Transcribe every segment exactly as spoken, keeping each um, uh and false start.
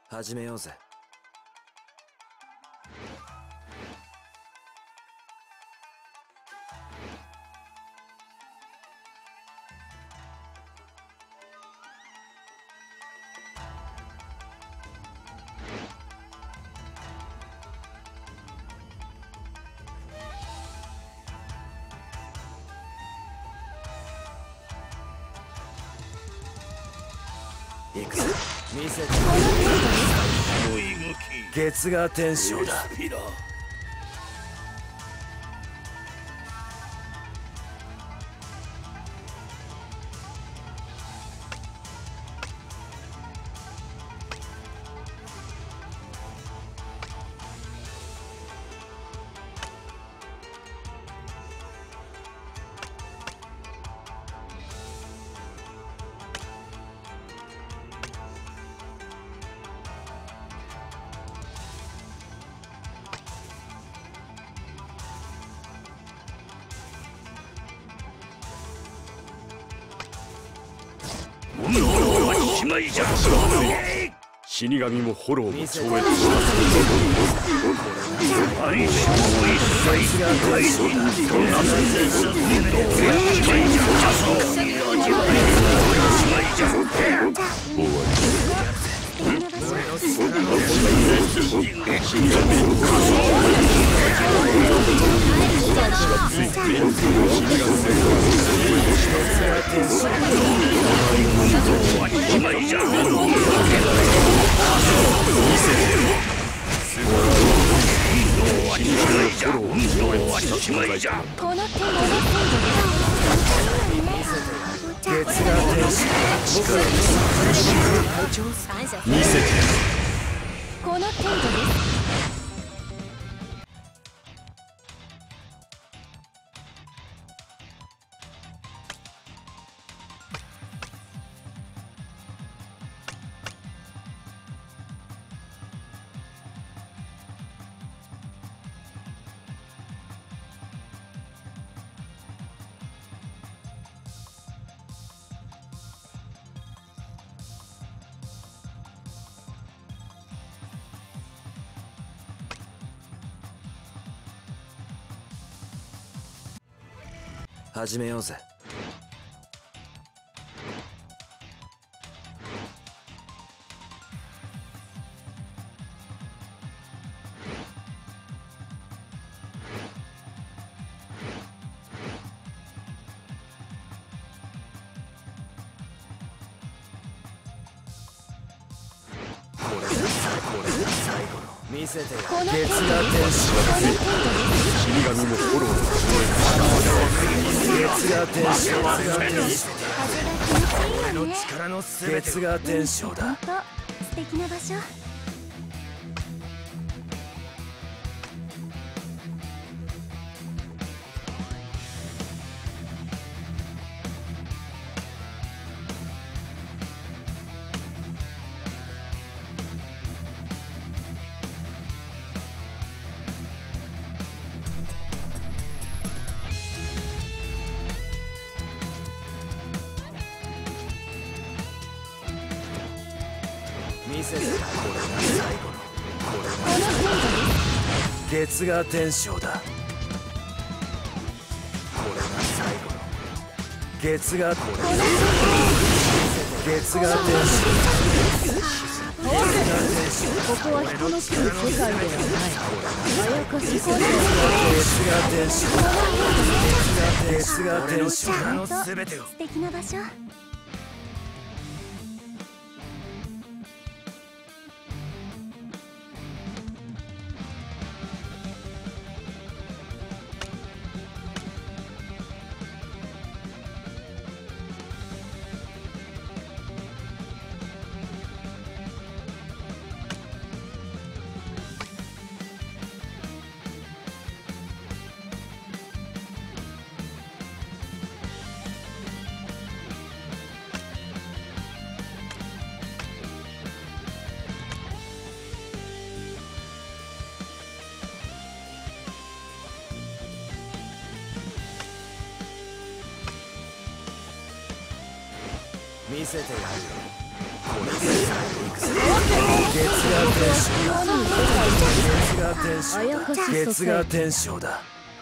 始めようぜ。行くぞ。見せて月が天章だ。 死神もフォローも超越した。相性も一切が大事だ。そんな先生の運動をしまいじゃ。そう。しまいじゃ。終わり。俺の力の死神の仮想。私がついている死神戦しまいじゃ。しまいじゃ。この手の月が天使見せてこの程度です。 始めようぜ。見せてよ。月が天使は死神もフォローも月が天使俺の力のすべて月が天章だ。 素敵な場所。 見せてこれが最後のこれが月が天章だ。これが最後の月がこれが月が天章。 ここは人の来る世界ではない。あやかし世界。 月が天章だ。月が天章のすべてを。 素敵な場所。 見せてやるよ。 月が天章だ。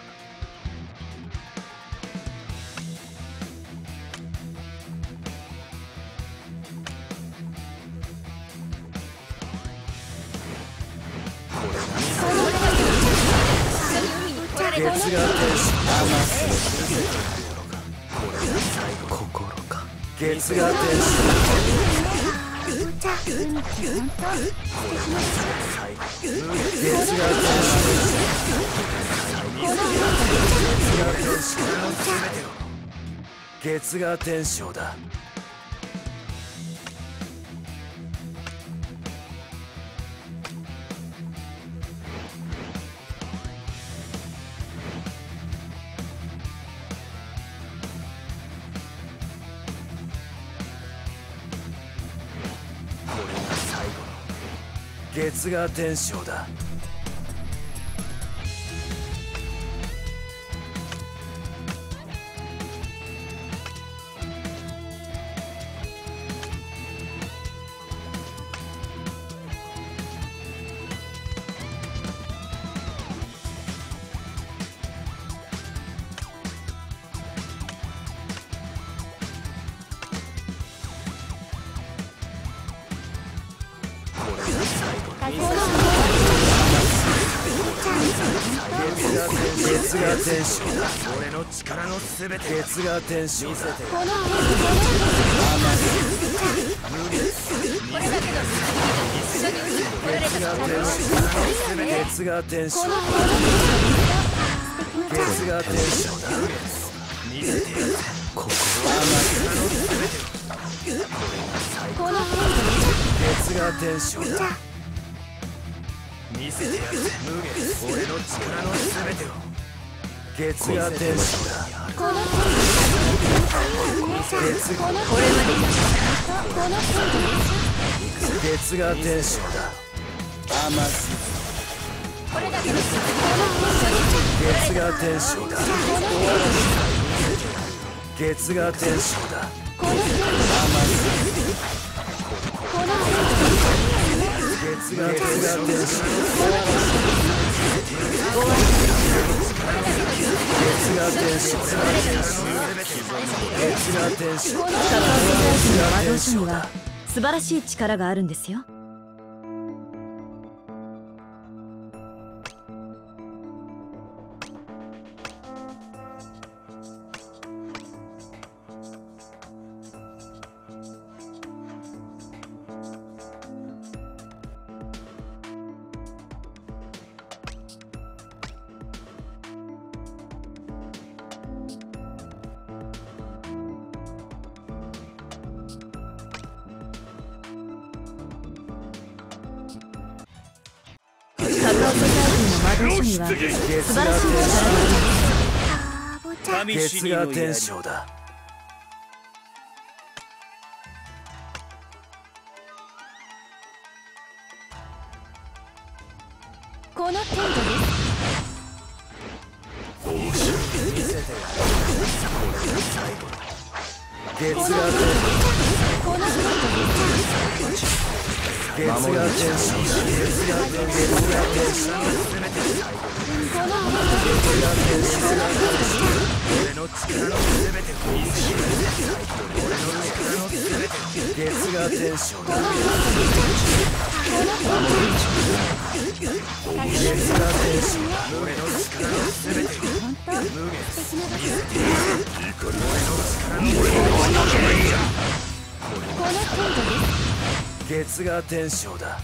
月が天章心か。月が天章月が天章だ。月が天章だ。月が天章だ。俺の力のすべて。月が天章だ。月が天章だ。月が天章だ。見せてやるぜ。ここ月が天章だ。見せてやるぜ。俺の力のすべてを。月が天章だ。月が月が天章だ。月が天章だ。月が天章だ。月が天章だ。月が天章だ。月が天章だ。 魔導書には素晴らしい力があるんですよ。 月が天章だ。 この程度です。 月が天章月が天章月が天章俺の力のすべてを見せてやるぜ。俺の力のすべてを。月が天章だ。月が天章だ。俺の力のすべてを。無限見せてやるぜ。俺の力のすべてを。月が天章だ。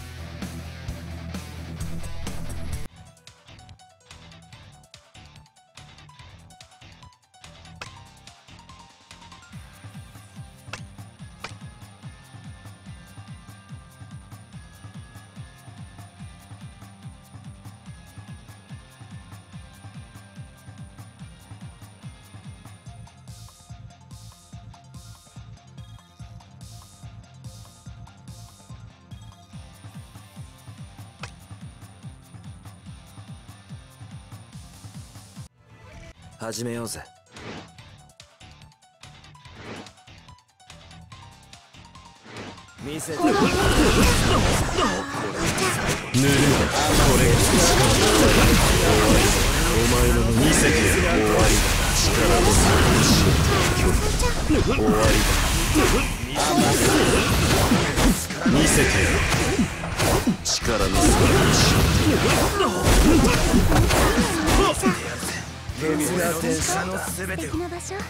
始めようぜ。 見せてこのぬるいこれお前の見せて終わりだ。力の差を終わりだ。見せて力の差を月が天使のすべてを素敵な場所。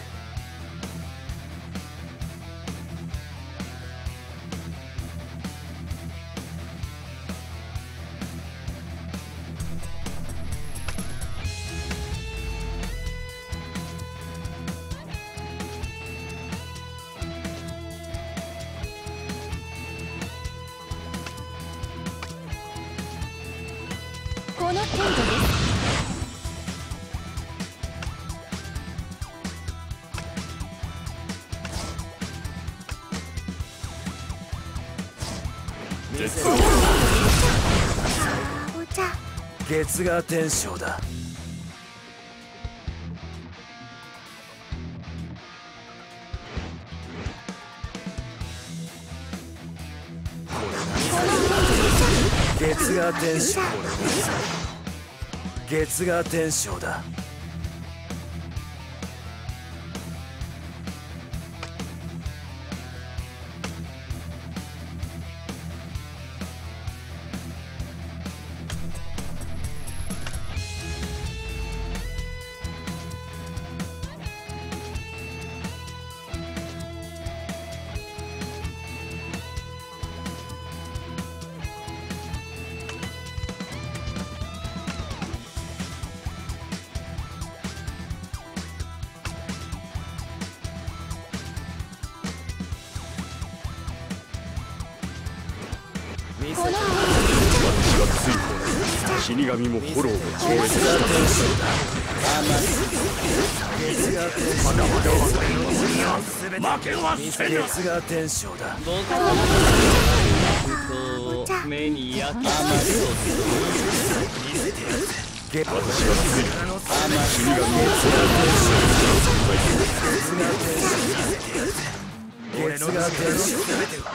この程度です。お茶。 月が天章だ。月が天章。月が天章だ。 私がついて死神もフォローを超えてきた。まだまだ分かりません。負けはせぬ。 月が天章だ。 目に焼き付け私がついて死神も月が天章。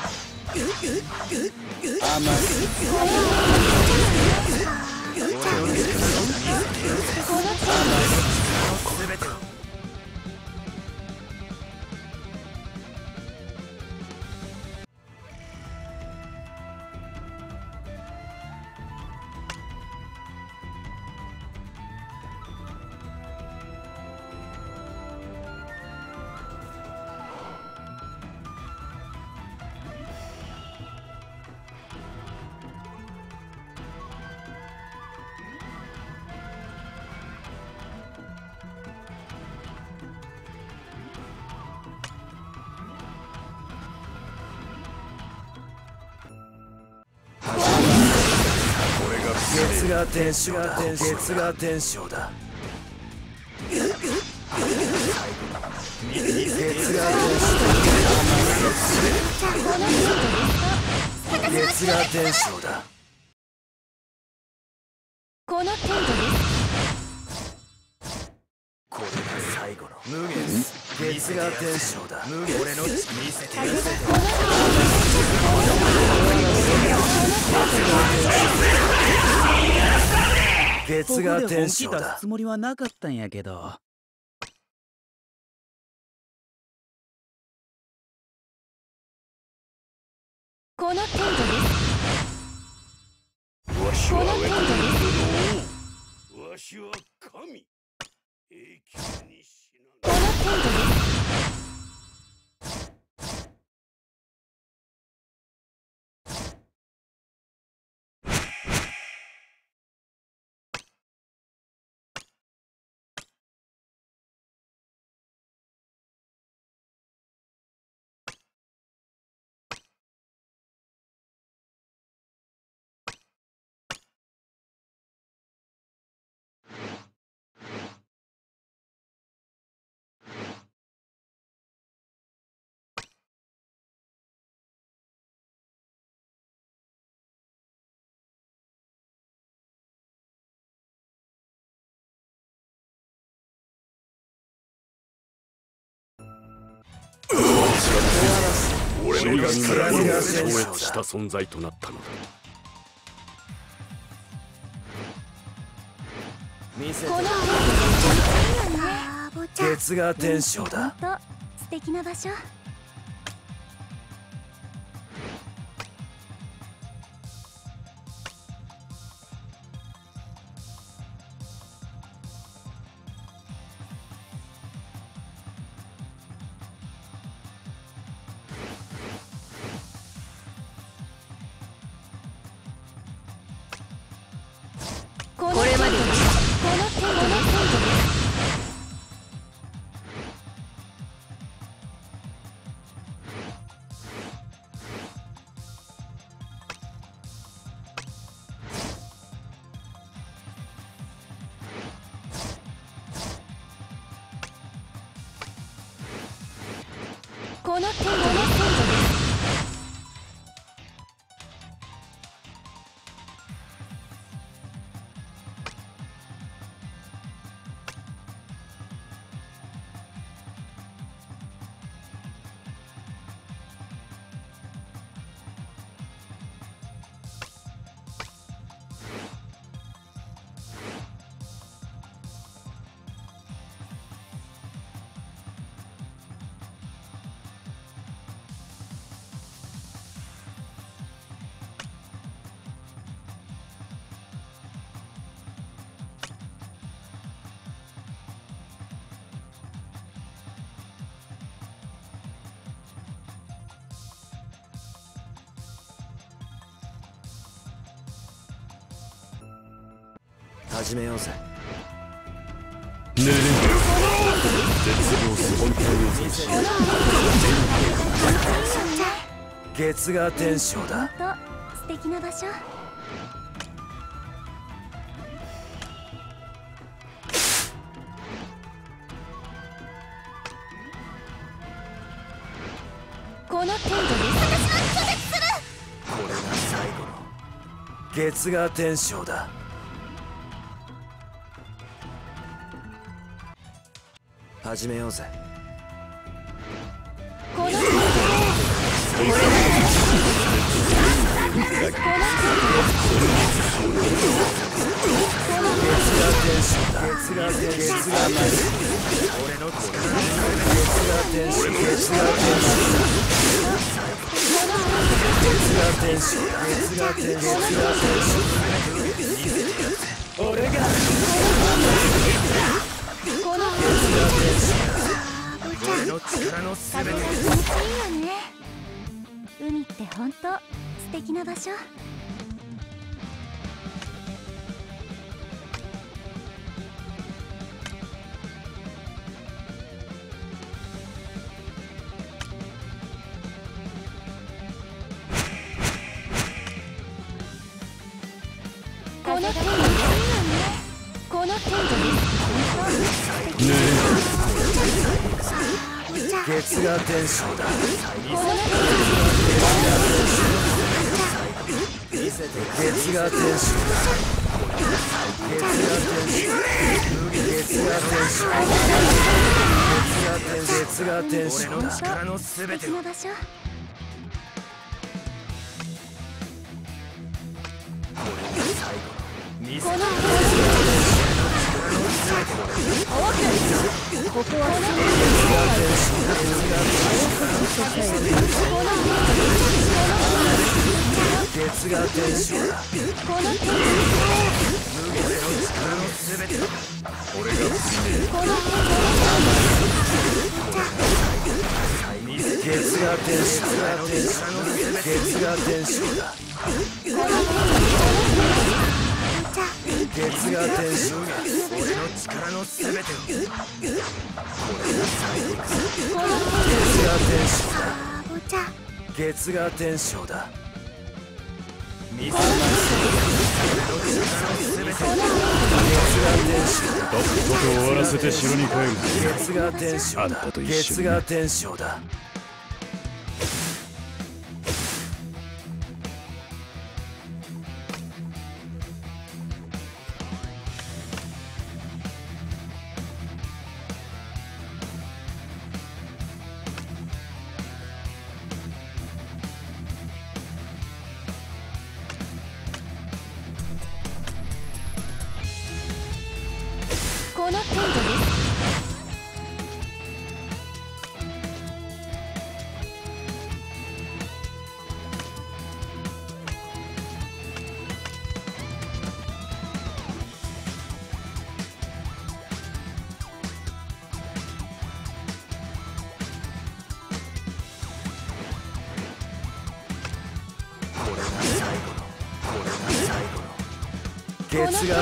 月が天章だ。月が天章だ。月が月が天章だ。 この程度です。 これが最後の無限月が天章だ。無限俺の見せてやる。月が天章だ。 ここで本気出すつもりはなかったんやけど。 この程度です。 わしは上からわしは神。永久に死なこの程度です。 俺死神が超越した存在となったのだ。 見せてこの月が天章だ。 ほんと素敵な場所。これまでこの手この手この手この手始めようぜ。 寝れん絶望す本当に美しい。 月が天章だ。 ほんと素敵な場所。この程度です。私は拒絶する。 これが最後の月が天章だ。始めようぜ。 この程度月が天章だ。月が天章だ。俺の月が天章。月が天章だ。月が天章だ。月が天章だ。俺がこの俺の力のすべて。 気持ちいいよね。海ってほんと素敵な場所。この程度です。この程度です。 月が天章だ。月が天章だ。月が天章。月が天章。俺の力のすべてを。 素敵な場所。 見せこのここは月が天章だ。 この手俺の力のすべてを。俺がこの月が天章だ。月が天章だ。月が天章だ。俺の力のすべてを。月が天章だ。月が天章だ。見せます。月が天章だ。 とっとと終わらせて城に帰る。 月が天章だ。月が天章だ。 月が天章だ。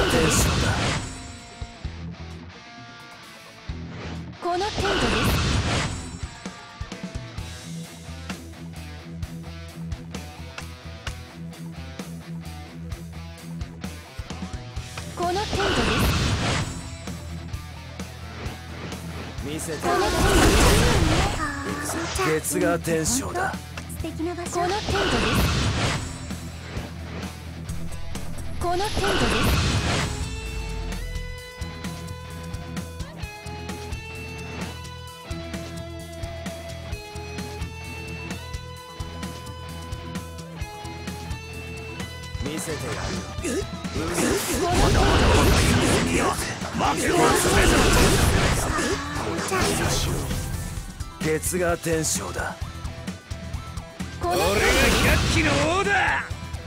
この程度です。この程度です。 見せて。 この程度です。 月が天章だ。 素敵な場所。この程度です。この程度です。 見せてやるよ。 まだまだまだいや負けはすべて月が天章だ。 この俺が百鬼の王だ。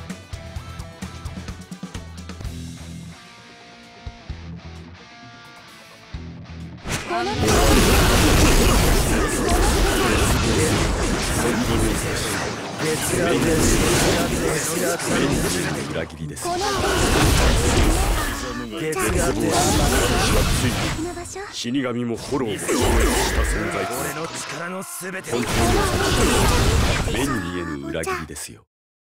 この程度月が天章だ。 裏切りです。 この程月が天章だ。 度な場所。 死神もフォローも超越した存在俺の力のすべてを。 目に見えぬ裏切りですよ。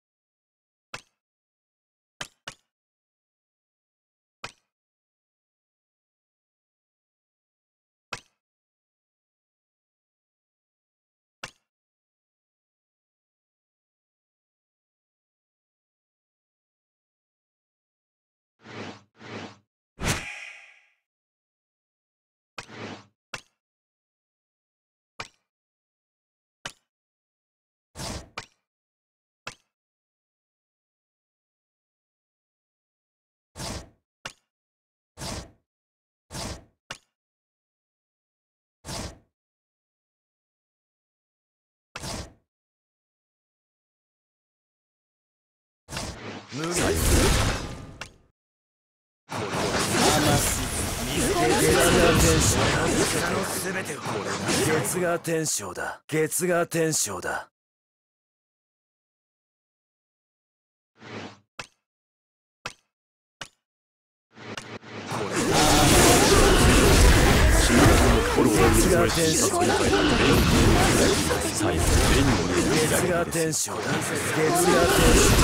無害。月が天章だ。月が天章だ。月が天章だ。月が天章だ。月が天章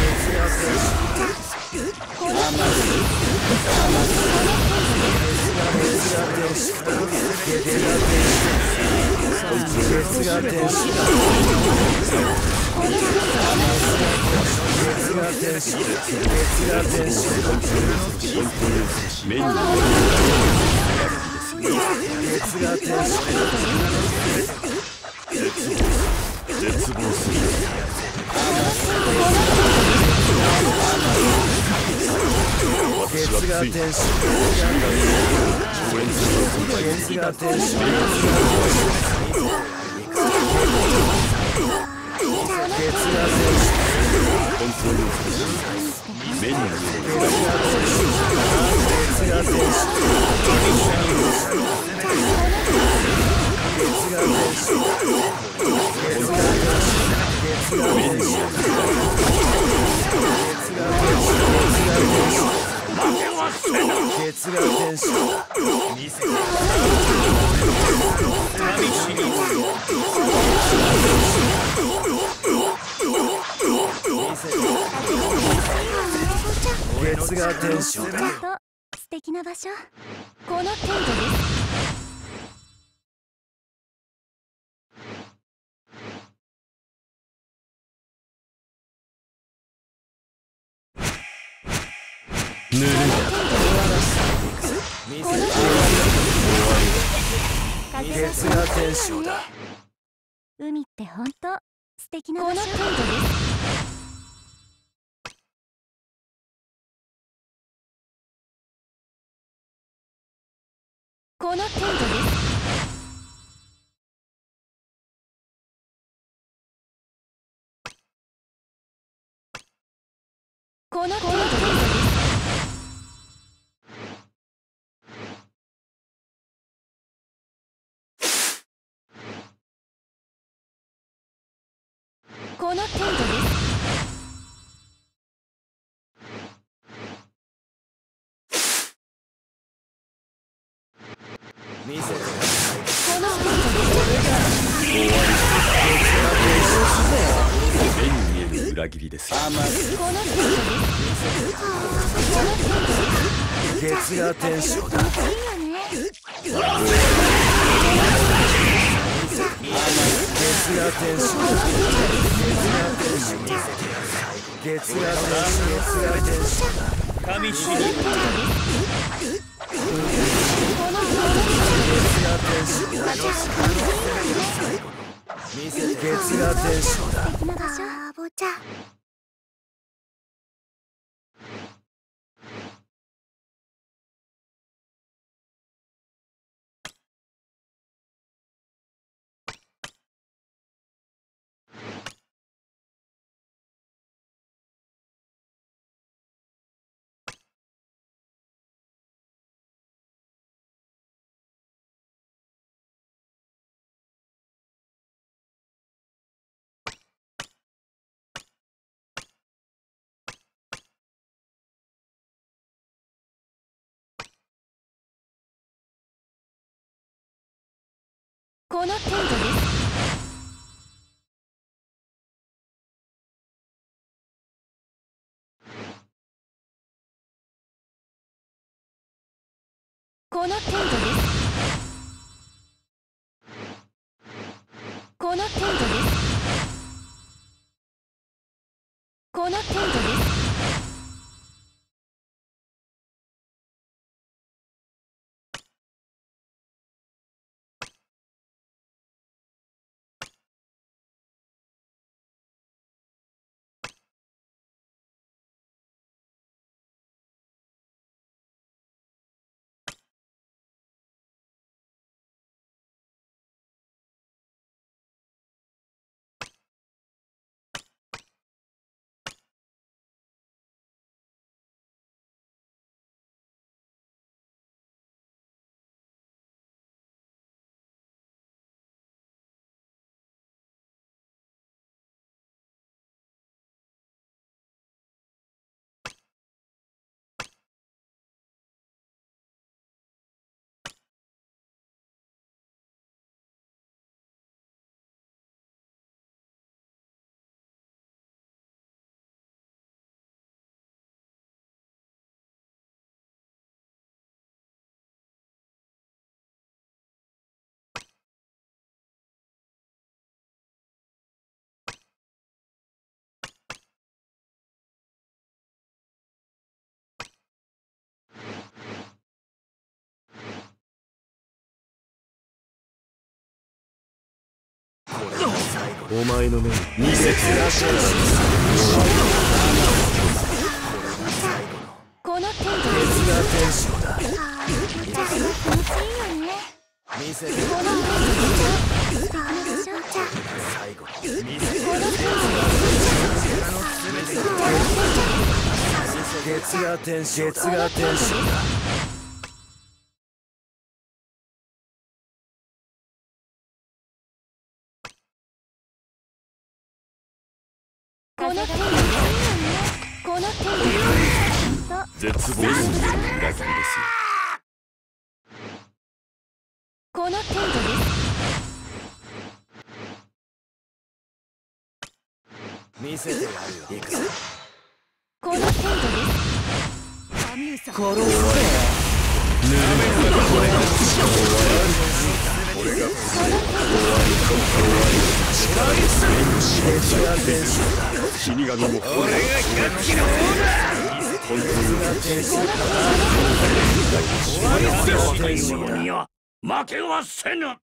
絶望する。 月が天章。月が天章。 本当に目に見える。 月が天章。月が天章だ。見せて。月が天章だ。 と素敵な場所。この程度です。 月が天章だ。 海って本当素敵な場所。この程度です。この程度です。この程度です。この程度です。 見せてやこの程度目に見えぬ裏切りですよ。 この程度月が天章だ。 いいよね。 月が天章だ。月が天章。月が天章だ。神主に。月が天章だ。 素敵な場所。ぼちゃ。 この程度です。この程度です。この程度です。この程度です。 お前の目に見せてやる。 この程度月が天章だ。 ぼちゃ。気持ちいいよね。 見せてこの程度ダメでしょ。ぼちゃ。 最後見せて月が天章。月が天章だ。 この程度です。この程度です。 絶望する裏切りですよ。 この程度です。 見せてやるよ。行くぞ。 この程度です。 これ死神も俺が百鬼の王だ。本当にには負けはせぬ。